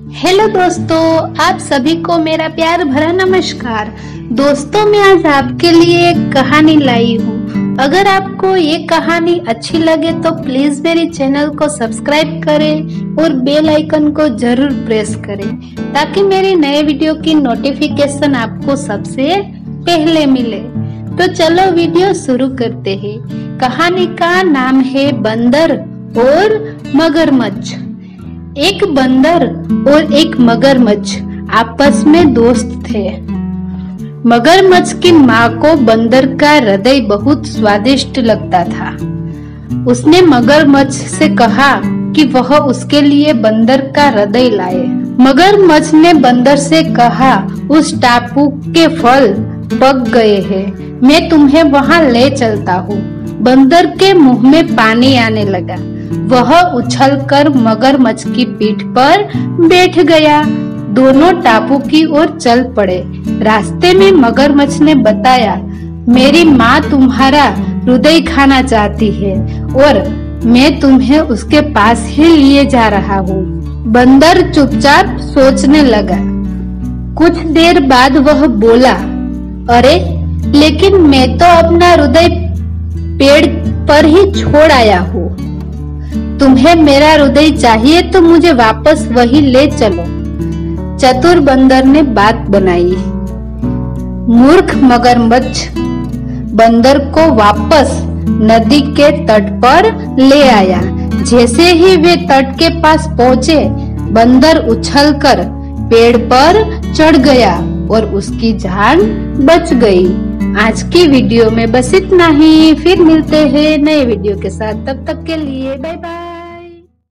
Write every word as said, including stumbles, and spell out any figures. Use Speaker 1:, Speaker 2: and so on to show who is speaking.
Speaker 1: Hello दोस्तों, आप सभी को मेरा प्यार भरा नमस्कार। दोस्तों, मैं आज आपके लिए एक कहानी लाई हूँ। अगर आपको ये कहानी अच्छी लगे तो प्लीज मेरे चैनल को सब्सक्राइब करें और बेल आइकन को जरूर प्रेस करें ताकि मेरे नए वीडियो की नोटिफिकेशन आपको सबसे पहले मिले। तो चलो वीडियो शुरू करते हैं। कहानी का नाम है बंदर और मगरमच्छ। एक बंदर और एक मगरमच्छ आपस में दोस्त थे। मगरमच्छ की माँ को बंदर का हृदय बहुत स्वादिष्ट लगता था। उसने मगरमच्छ से कहा कि वह उसके लिए बंदर का हृदय लाए। मगरमच्छ ने बंदर से कहा, उस टापू के फल पक गए हैं, मैं तुम्हें वहाँ ले चलता हूँ। बंदर के मुंह में पानी आने लगा। वह उछलकर मगरमच्छ की पीठ पर बैठ गया। दोनों टापू की ओर चल पड़े। रास्ते में मगरमच्छ ने बताया, मेरी माँ तुम्हारा हृदय खाना चाहती है और मैं तुम्हें उसके पास ही लिए जा रहा हूँ। बंदर चुपचाप सोचने लगा। कुछ देर बाद वह बोला, अरे लेकिन मैं तो अपना हृदय पेड़ पर ही छोड़ आया हूँ। तुम्हें मेरा हृदय चाहिए तो मुझे वापस वही ले चलो। चतुर बंदर ने बात बनाई। मूर्ख मगरमच्छ बंदर को वापस नदी के तट पर ले आया। जैसे ही वे तट के पास पहुँचे, बंदर उछलकर पेड़ पर चढ़ गया और उसकी जान बच गई। आज की वीडियो में बस इतना ही। फिर मिलते हैं नए वीडियो के साथ। तब तक के लिए बाय बाय।